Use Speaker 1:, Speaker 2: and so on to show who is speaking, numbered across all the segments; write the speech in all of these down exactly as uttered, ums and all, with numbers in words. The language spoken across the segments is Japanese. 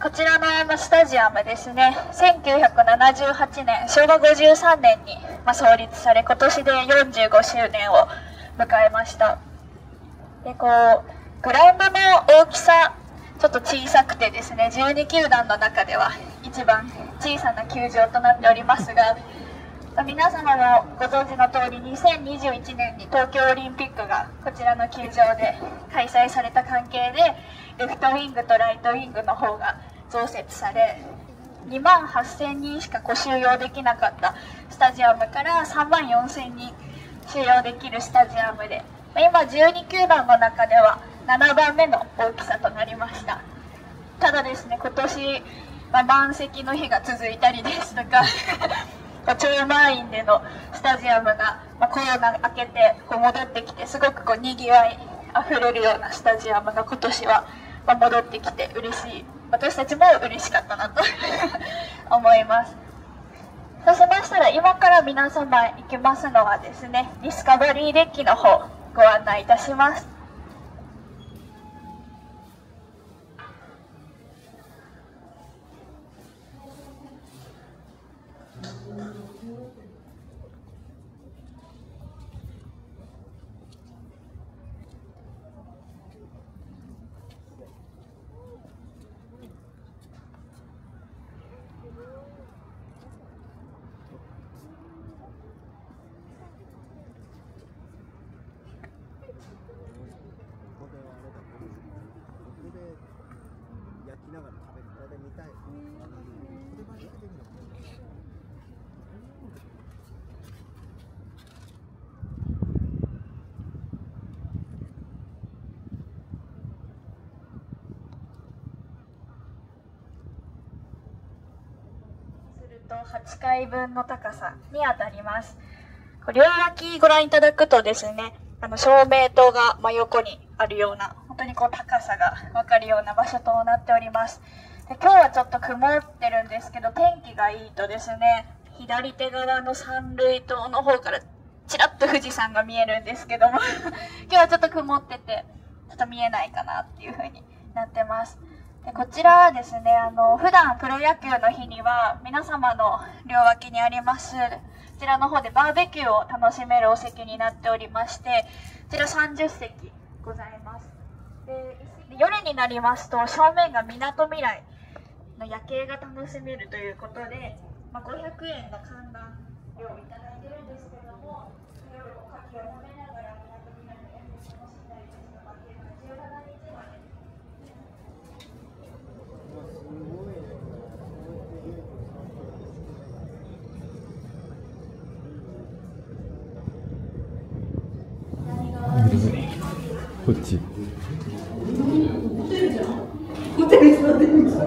Speaker 1: こちらのまあスタジアムですね、せんきゅうひゃくななじゅうはちねん、しょうわごじゅうさんねんにまあ創立され、今年でよんじゅうごしゅうねんを迎えました。でこうグラウンドの大きさ、ちょっと小さくてですね、じゅうにきゅうだんの中では一番小さな球場となっておりますが、皆様もご存知の通り、にせんにじゅういちねんに東京オリンピックがこちらの球場で開催された関係で、レフトウィングとライトウィングの方が増設され、にまんはっせんにんしかこう収容できなかったスタジアムからさんまんよんせんにん収容できるスタジアムで、今じゅうにきゅうだんの中ではななばんめの大きさとなりました。ただですね、今年、まあ、満席の日が続いたりですとか超満員でのスタジアムが、まあ、コロナ明けてこう戻ってきて、すごくこうにぎわいあふれるようなスタジアムが今年はまあ戻ってきて嬉しい、私たちも嬉しかったなと思います。そうしましたら、今から皆様行きますのはですね、ディスカバリーデッキの方ご案内いたします。はちかいぶんの高さにあたります。両脇ご覧いただくとですね、あの照明灯が真横にあるような、本当にこう高さが分かるような場所となっております。で今日はちょっと曇ってるんですけど、天気がいいとですね、左手側の三塁棟の方からちらっと富士山が見えるんですけども今日はちょっと曇っててちょっと見えないかなっていう風になってます。でこちらはですね、あの普段プロ野球の日には皆様の両脇にありますこちらの方でバーベキューを楽しめるお席になっておりまして、こちらさんじゅっせきございます。で夜になりますと正面がみなとみらいの夜景が楽しめるということで、まあ、ごひゃくえんの観覧料をいただいてるんですけども、夜おかきを食べながらみなとみらいの夜景を楽しんだりですとかっていうのがじゅうしちにちまで。
Speaker 2: こっち。
Speaker 3: ホテル座ってるじゃん。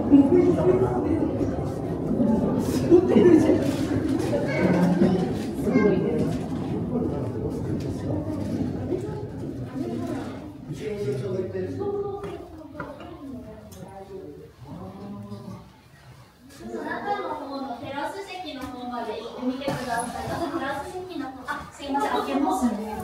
Speaker 3: ホテルじゃん。すごいね。
Speaker 1: 中の方のテラス席の方まで行ってみてください。テラス席の方、あ、すいません、開けますね。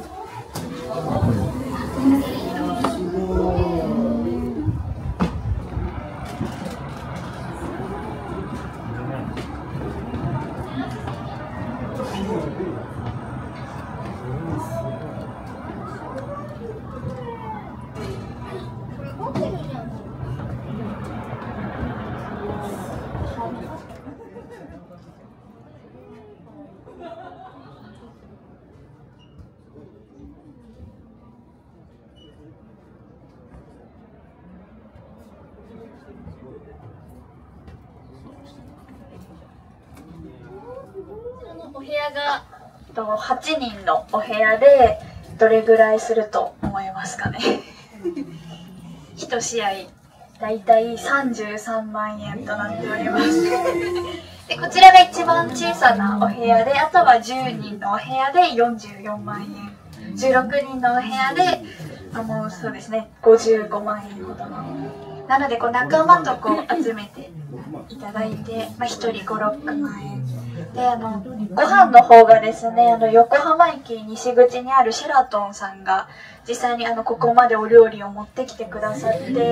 Speaker 1: お部屋がはちにんのお部屋でどれぐらいすると思いますかねいち試合だいたいさんじゅうさんまんえんとなっておりますでこちらが一番小さなお部屋で、あとはじゅうにんのお部屋でよんじゅうよんまんえん、じゅうろくにんのお部屋であもうそうですねごじゅうごまんえんほどの、なのでこう仲間とこう集めていただいて、まあ、ひとりご、ろくまんえんで、あの、ご飯の方がですね、あの、横浜駅西口にあるシェラトンさんが、実際にあの、ここまでお料理を持ってきてくださって、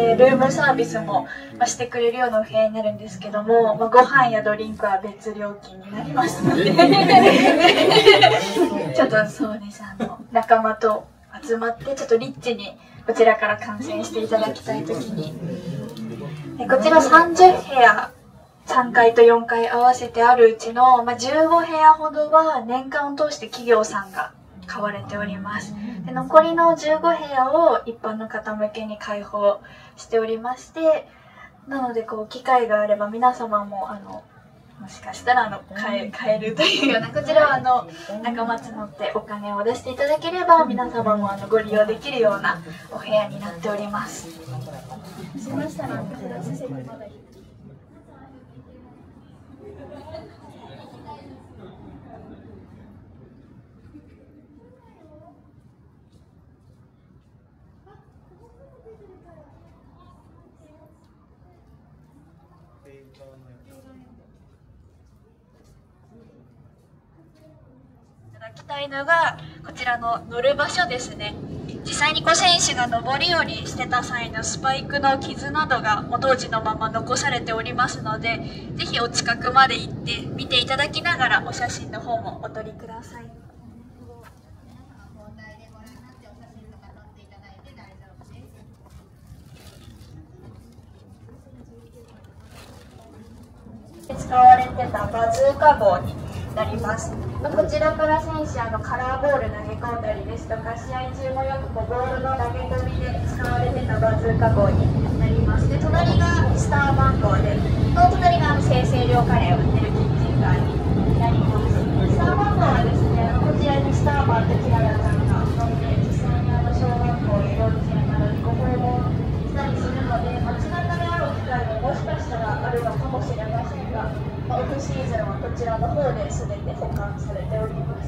Speaker 1: ルームサービスも、まあ、してくれるようなお部屋になるんですけども、まあ、ご飯やドリンクは別料金になりますので、ちょっとそうです、あの、仲間と集まって、ちょっとリッチに、こちらから観戦していただきたいときに、でこちらさんじゅうへや、さんがいとよんかい合わせてあるうちの、まあ、じゅうごへやほどは年間を通して企業さんが買われております。で残りのじゅうごへやを一般の方向けに開放しておりまして、なのでこう機会があれば皆様もあのもしかしたらあの買え、買えるというような、こちらはあの仲間募ってお金を出していただければ皆様もあのご利用できるようなお部屋になっております。しましたらいただきたいのがこちらの乗る場所ですね。実際にこう選手が上り下りしてた際のスパイクの傷などがもう当時のまま残されておりますので、ぜひお近くまで行って見ていただきながらお写真の方もお撮りください。使われてたバズーカ号になります。こちらから選手あのカラーボール投げ込んだりですとか、試合中もよくこうボールの投げ込みで使われてたバズーカ号になります。で隣がスター番号で、この隣が生成量カレーを売ってるキッチンカーになります。スター番号はですね、こちらにスターマンとキララちゃんが乗って実際にあの小学校や幼稚園などにご訪問したりするので、街中で会う機会ももしかしたらあるのかもしれませんが、オフシーズンはこちらの方で全て保管されております。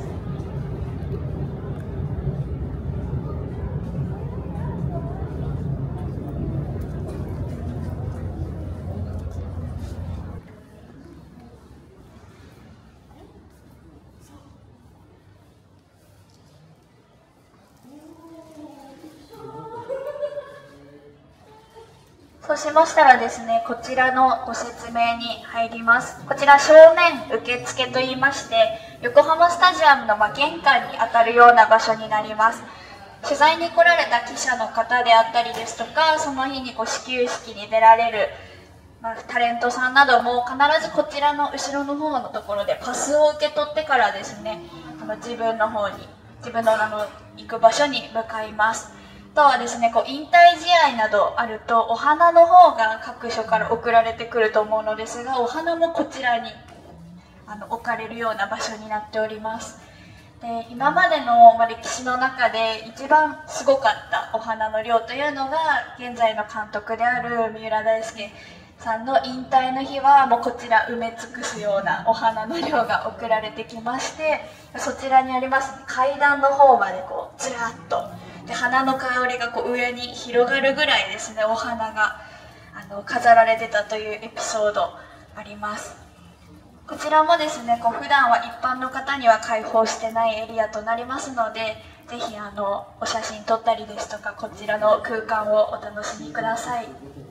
Speaker 1: そうしましたらですね、こちらのご説明に入ります。こちら正面受付といいまして、横浜スタジアムのまあ玄関に当たるような場所になります。取材に来られた記者の方であったりですとか、その日にこう始球式に出られる、まあ、タレントさんなども必ずこちらの後ろの方のところでパスを受け取ってからですね、あの自分の方に、自分のあの行く場所に向かいます。あとはですね、こう引退試合などあるとお花の方が各所から送られてくると思うのですが、お花もこちらにあの置かれるような場所になっております。で今までの、まあ、歴史の中で一番すごかったお花の量というのが、現在の監督である三浦大輔さんの引退の日はもうこちら埋め尽くすようなお花の量が送られてきまして、そちらにあります階段の方までこうずらっとで花の香りがこう上に広がるぐらいですね、お花があの飾られてたというエピソードあります。こちらもですね、こう普段は一般の方には開放してないエリアとなりますので、ぜひあのお写真撮ったりですとか、こちらの空間をお楽しみください。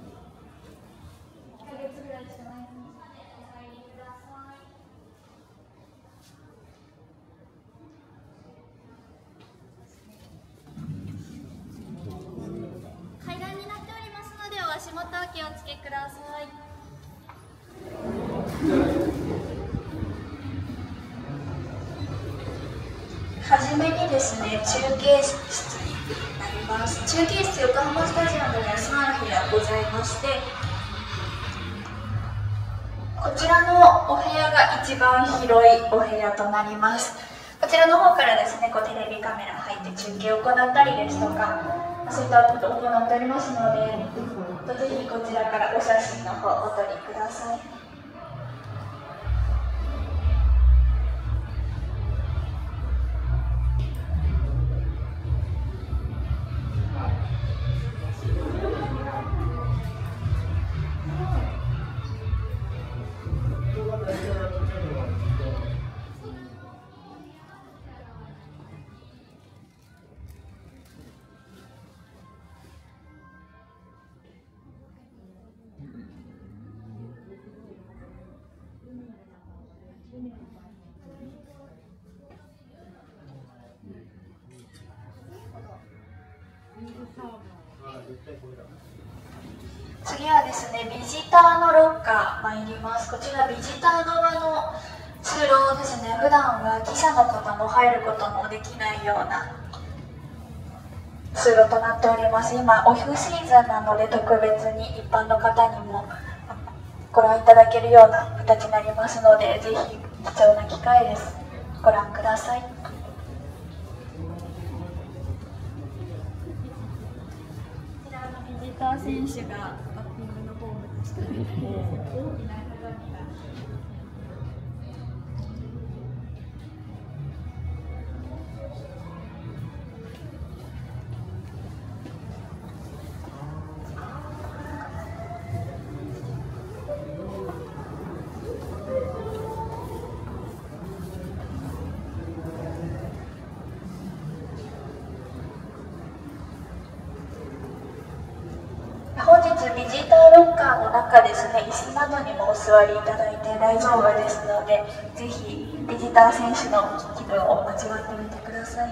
Speaker 1: 階段になっておりますので、お足元お気をつけください。はじめにですね、中継室になります。中継室、横浜スタジアムにはさん部屋ございまして、こちらのお部屋が一番広いお部屋となります。こちらの方からですね、こうテレビカメラ入って中継を行ったりですとか、そういったことを行っておりますので、ぜひこちらからお写真の方お撮りください。 次はですね、ビジターのロッカー参ります。こちらビジター側の通路ですね。普段は記者の方も入ることもできないような通路となっております。今オフシーズンなので特別に一般の方にもご覧いただけるような形になりますので、ぜひ貴重な機会です。ご覧ください。こちらのビジター選手がバッティングのフォームでしたね。大きな鏡が。本日ビジターロッカーの中ですね、椅子などにもお座りいただいて大丈夫ですので、ぜひビジター選手の気分を味わってみてください。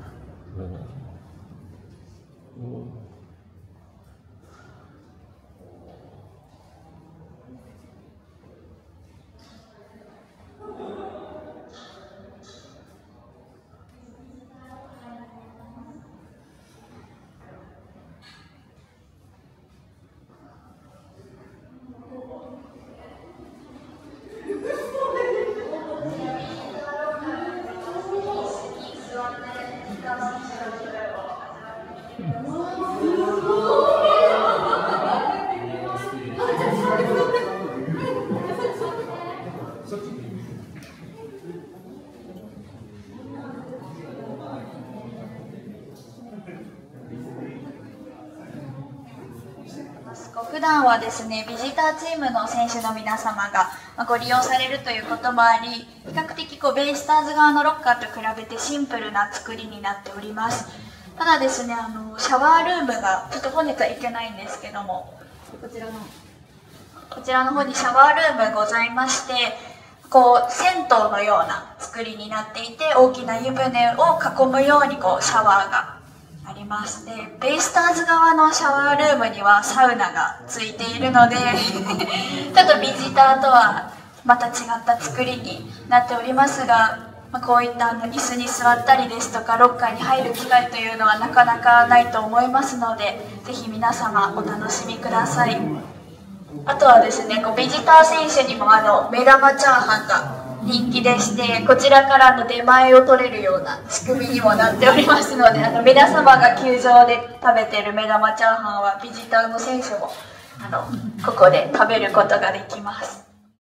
Speaker 1: 普段はですね、ビジターチームの選手の皆様がご利用されるということもあり、比較的こうベイスターズ側のロッカーと比べてシンプルな作りになっております。ただですね、あのシャワールームがちょっと本日は行けないんですけども、こちらのこちらの方にシャワールームございまして、こう銭湯のような作りになっていて、大きな湯船を囲むようにこうシャワーがあります。で、ベイスターズ側のシャワールームにはサウナがついているのでちょっとビジターとはまた違った作りになっておりますが、まあ、こういったあの椅子に座ったりですとかロッカーに入る機会というのはなかなかないと思いますので、ぜひ皆様お楽しみください。あとはですね、こうビジター選手にもあの目玉チャーハンが人気でして、こちらからの出前を取れるような仕組みにもなっておりますので、あの皆様が球場で食べている目玉チャーハンはビジターの選手もあのここで食べることができます。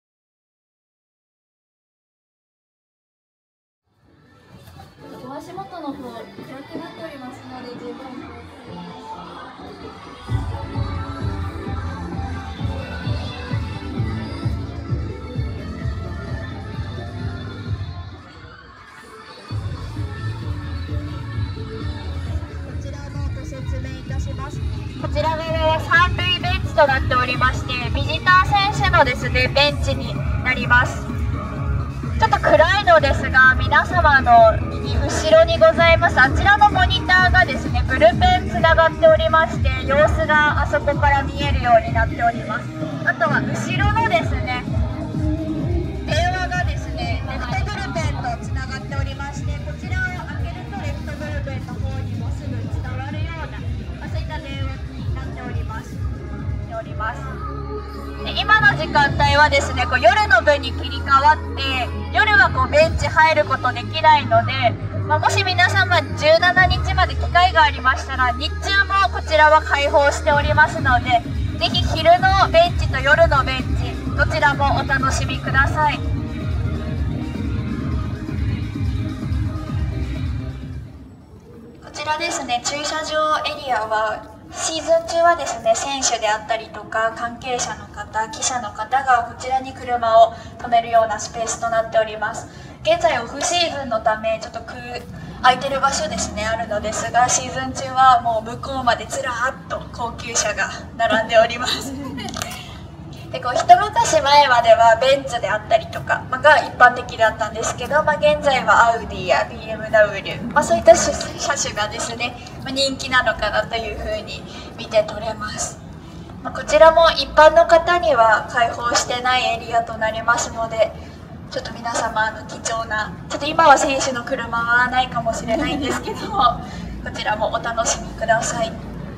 Speaker 1: お足元の方暗くなっておりますので十分こちら側は三塁ベンチとなっておりまして、ビジター選手のですねベンチになります。ちょっと暗いのですが、皆様の右後ろにございますあちらのモニターがですねブルペンつながっておりまして、様子があそこから見えるようになっております。あとは後ろのですね電話がですねレフトブルペンとつながっておりまして、こちらを開けるとレフトブルペンの方にもすぐ伝わるような、まあ、そういった電話になっておりますておりますで今の時間帯はですねこう夜の部に切り替わって、夜はこうベンチ入ることできないので、まあ、もし皆様じゅうしちにちまで機会がありましたら、日中もこちらは開放しておりますので、ぜひ昼のベンチと夜のベンチどちらもお楽しみください。こちらですね、駐車場エリアはシーズン中はですね、選手であったりとか関係者の方、記者の方がこちらに車を止めるようなスペースとなっております。現在オフシーズンのためちょっと空いてる場所ですねあるのですが、シーズン中はもう向こうまでずらーっと高級車が並んでおりますでこう一昔前まではベンツであったりとか、まあ、が一般的だったんですけど、まあ、現在はアウディや ビーエムダブリュー、まあ、そういった車種がですね、まあ、人気なのかなというふうに見て取れます。 まあ、こちらも一般の方には開放してないエリアとなりますので、ちょっと皆様の貴重な、ちょっと今は選手の車はないかもしれないんですけども、こちらもお楽しみください。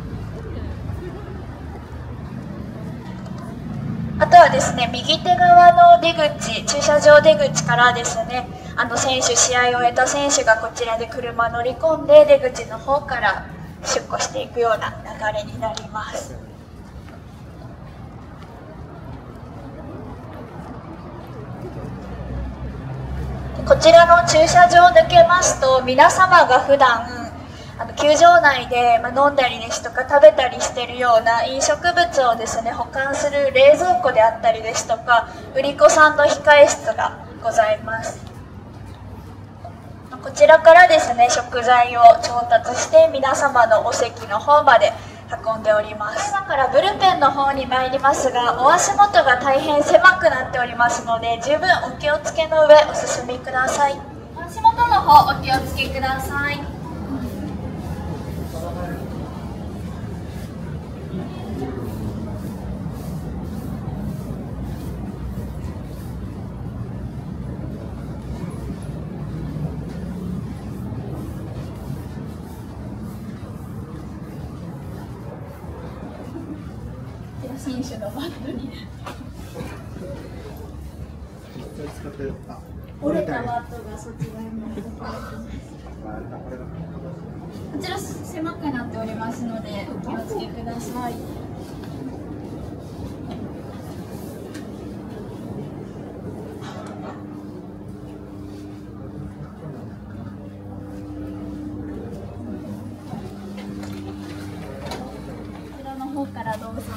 Speaker 1: あとはですね、右手側の出口、駐車場出口からですね、あの選手、試合を終えた選手がこちらで車乗り込んで、出口の方から出庫していくような流れになります。こちらの駐車場を抜けますと、皆様が普段あの球場内で、まあ、飲んだりですとか食べたりしているような飲食物をですね保管する冷蔵庫であったりですとか、売り子さんの控え室がございます。こちらからですね食材を調達して皆様のお席の方まで運んでおります。今からブルペンの方に参りますが、お足元が大変狭くなっておりますので、十分お気をつけの上お進みください。お足元の方お気をつけください。選手のバットに折れたバットがそちらにこちら狭くなっておりますのでお気をつけください。こちらの方からどうぞ。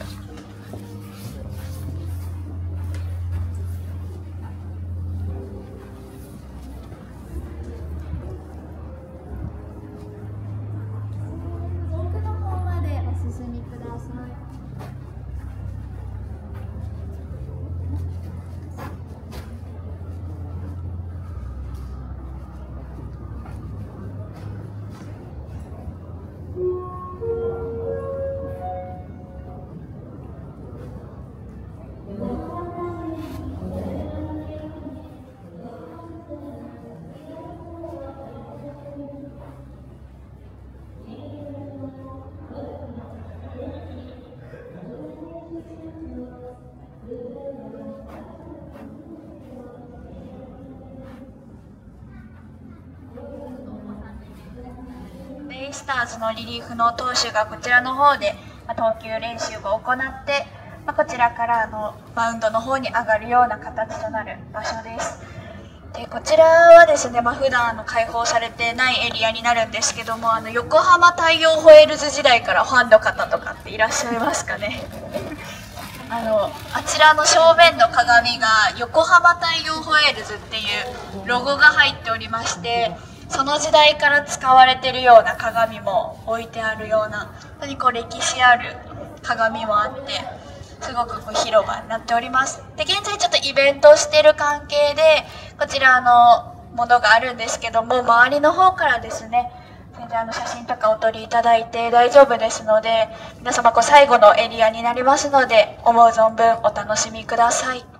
Speaker 1: ベイスターズのリリーフの投手がこちらの方で、まあ、投球練習を行って、まあ、こちらからあのマウンドの方に上がるような形となる場所です。でこちらはですね、まあ、普段あの開放されてないエリアになるんですけども、あの横浜太陽ホエールズ時代からファンの方とかっていらっしゃいますかね。あのあちらの正面の鏡が横浜太陽ホエールズっていうロゴが入っておりまして、その時代から使われているような鏡も置いてあるような、本当にこう歴史ある鏡もあって、すごくこう広場になっております。で現在ちょっとイベントをしている関係でこちらのものがあるんですけども、周りの方からですね全然あの写真とかお撮りいただいて大丈夫ですので、皆様こう最後のエリアになりますので、思う存分お楽しみください。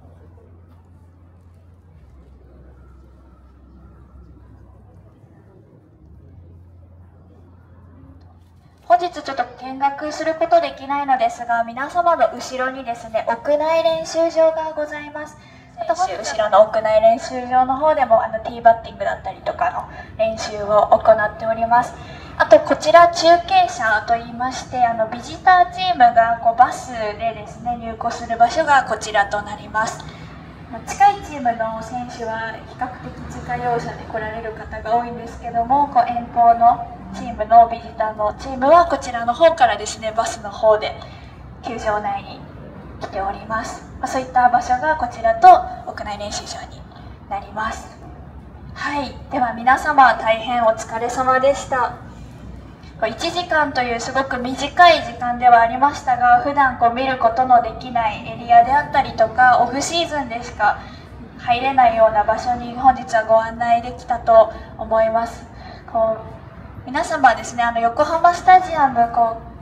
Speaker 1: 本日ちょっと見学することできないのですが、皆様の後ろにですね屋内練習場がございます。あと後ろの屋内練習場の方でもあのティーバッティングだったりとかの練習を行っております。あとこちら中継車といいまして、あのビジターチームがこうバスでですね入庫する場所がこちらとなります。近いチームの選手は比較的自家用車で来られる方が多いんですけども、こう遠方のチームのビジターのチームはこちらの方からですねバスの方で球場内に来ております。まあ、そういった場所がこちらと屋内練習場になります。はい、では皆様大変お疲れ様でした。いちじかんというすごく短い時間ではありましたが、普段こう見ることのできないエリアであったりとか、オフシーズンでしか入れないような場所に本日はご案内できたと思います。こう皆様ですね、あの横浜スタジアムこう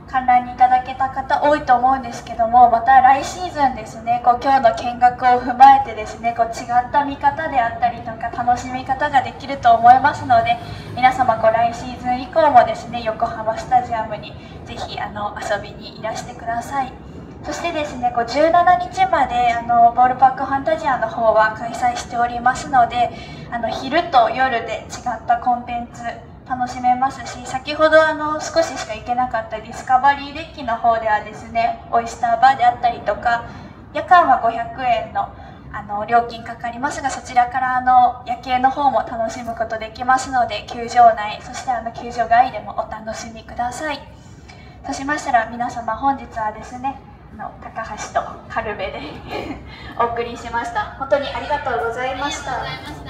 Speaker 1: 観覧にいただけた方多いと思うんですけども、また来シーズンですね、こう今日の見学を踏まえてですね、こう違った見方であったりとか楽しみ方ができると思いますので、皆様こう来シーズン以降もですね、横浜スタジアムにぜひあの遊びにいらしてください。そしてですね、こうじゅうしちにちまであのボールパークファンタジアの方は開催しておりますので、あの昼と夜で違ったコンテンツ楽しめますし、先ほどあの少ししか行けなかったディスカバリーデッキの方ではですね、オイスターバーであったりとか、夜間はごひゃくえんのあの料金かかりますが、そちらからあの夜景の方も楽しむことできますので、球場内そしてあの球場外でもお楽しみください。そうしましたら皆様、本日はですね、あの高橋と軽部でお送りしました。本当にありがとうございました。